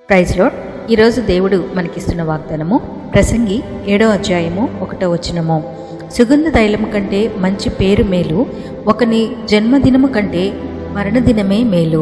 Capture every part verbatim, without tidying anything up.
Praise lord. ఈరోజు దేవుడు మనకిస్తున్న వాగ్దానము ప్రసంగి ఏడో అధ్యాయము ఒకటో వచనము. సుగంధ తైలము కంటే మంచి పేరు మేలు, ఒకని జన్మదినము కంటే మరణదినమే మేలు.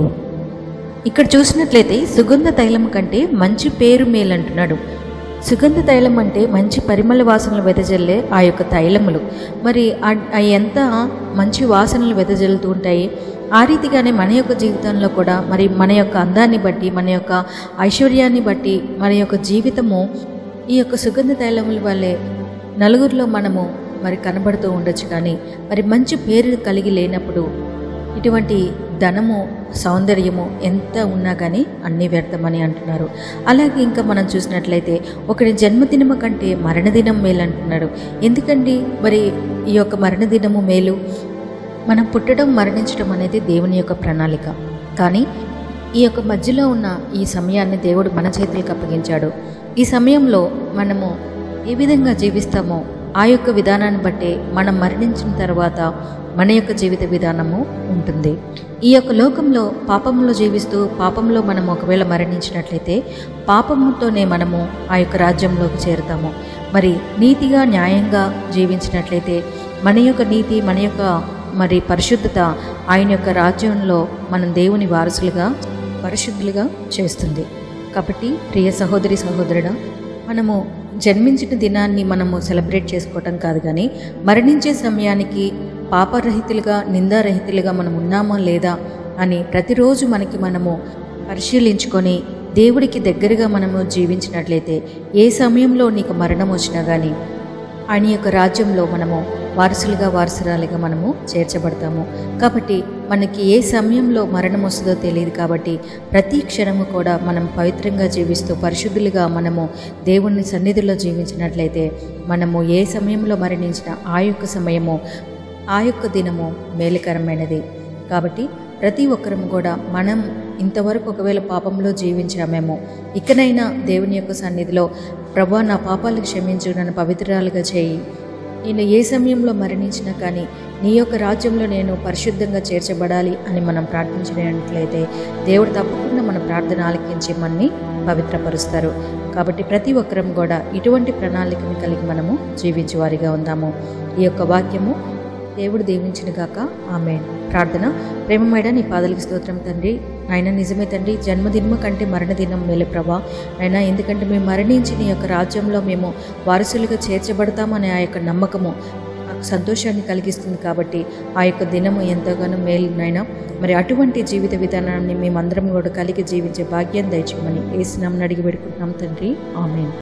ఇక్కడ చూసినట్లయితే సుగంధ తైలము కంటే మంచి పేరు మేలు అంటున్నాడు. సుగంధ తైలం అంటే మంచి పరిమళ వాసనలు వెదజల్లే ఆ యొక్క తైలములు. మరి అవి ఎంత మంచి వాసనలు వెదజల్లుతూ ఉంటాయి. ఆ రీతిగానే మన యొక్క జీవితంలో కూడా మరి మన యొక్క అందాన్ని బట్టి, మన యొక్క ఐశ్వర్యాన్ని బట్టి మన యొక్క జీవితము ఈ యొక్క సుగంధ తైలముల వల్లే నలుగురిలో మనము మరి కనబడుతూ ఉండొచ్చు. కానీ మరి మంచి పేరు కలిగి లేనప్పుడు ఇటువంటి ధనము, సౌందర్యము ఎంత ఉన్నా కానీ అన్నీ వ్యర్థమని అంటున్నారు. అలాగే ఇంకా మనం చూసినట్లయితే ఒకరి జన్మదినము కంటే మరణదినం మేలు అంటున్నాడు. ఎందుకండి మరి ఈ యొక్క మరణదినము మేలు? మనం పుట్టడం, మరణించడం అనేది దేవుని యొక్క ప్రణాళిక. కానీ ఈ యొక్క మధ్యలో ఉన్న ఈ సమయాన్ని దేవుడు మన చేతులకు అప్పగించాడు. ఈ సమయంలో మనము ఏ విధంగా జీవిస్తామో ఆ యొక్క విధానాన్ని బట్టే మనం మరణించిన తర్వాత మన యొక్క జీవిత విధానము ఉంటుంది. ఈ యొక్క లోకంలో పాపంలో జీవిస్తూ పాపంలో మనం ఒకవేళ మరణించినట్లయితే పాపముతోనే మనము ఆ యొక్క రాజ్యంలోకి చేరుతాము. మరి నీతిగా, న్యాయంగా జీవించినట్లయితే మన యొక్క నీతి, మన యొక్క మరి పరిశుద్ధత ఆయన యొక్క రాజ్యంలో మనం దేవుని వారసులుగా, పరిశుద్ధులుగా చేస్తుంది. కాబట్టి ప్రియ సహోదరి సహోదరుడా, మనము జన్మించిన దినాన్ని మనము సెలబ్రేట్ చేసుకోవటం కాదు, కానీ మరణించే సమయానికి పాపరహితులుగా, నిందారహితులుగా మనం ఉన్నామా లేదా అని ప్రతిరోజు మనకి మనము పరిశీలించుకొని దేవుడికి దగ్గరగా మనము జీవించినట్లయితే ఏ సమయంలో నీకు మరణం వచ్చినా కానీ ఆయన యొక్క రాజ్యంలో మనము వారసులుగా, వారసురాలుగా మనము చేర్చబడతాము. కాబట్టి మనకి ఏ సమయంలో మరణం వస్తుందో తెలియదు. కాబట్టి ప్రతి క్షణము కూడా మనం పవిత్రంగా జీవిస్తూ పరిశుద్ధులుగా మనము దేవుని సన్నిధిలో జీవించినట్లయితే మనము ఏ సమయంలో మరణించిన ఆ యొక్క సమయము, ఆ యొక్క దినము మేలుకరమైనది. కాబట్టి ప్రతి ఒక్కరం కూడా మనం ఇంతవరకు ఒకవేళ పాపంలో జీవించామేమో, ఇకనైనా దేవుని యొక్క సన్నిధిలో ప్రభువా నా పాపాలు క్షమించు, నన్ను పవిత్రాలుగా చేయి, నేను ఏ సమయంలో మరణించినా కానీ నీ యొక్క రాజ్యంలో నేను పరిశుద్ధంగా చేర్చబడాలి అని మనం ప్రార్థించినట్లయితే దేవుడు తప్పకుండా మన ప్రార్థన ఆలకించి మనని పవిత్రపరుస్తారు. కాబట్టి ప్రతి ఒక్కరం కూడా ఇటువంటి ప్రణాళికను కలిగి మనము జీవించేవారిగా ఉందాము. ఈ యొక్క వాక్యము దేవుడు దీవించిన గాక. ఆమేన్. ప్రార్థన. ప్రేమమేడ నీ పాదాలకు స్తోత్రం తండ్రి. నాయన నిజమే తండ్రి, జన్మదినము కంటే మరణదినం మేలు ప్రభా. నాయన ఎందుకంటే మేము మరణించి నీ యొక్క రాజ్యంలో మేము వారసులుగా చేర్చబడతామనే ఆ యొక్క నమ్మకము నాకు సంతోషాన్ని కలిగిస్తుంది. కాబట్టి ఆ యొక్క దినము ఎంతగానో మేలు నాయన. మరి అటువంటి జీవిత విధానాన్ని మేమందరం కూడా కలిగి జీవించే భాగ్యం దయచేయమని యేసు నామమున అడిగి పెడుకుంటున్నాం తండ్రి. ఆమేన్.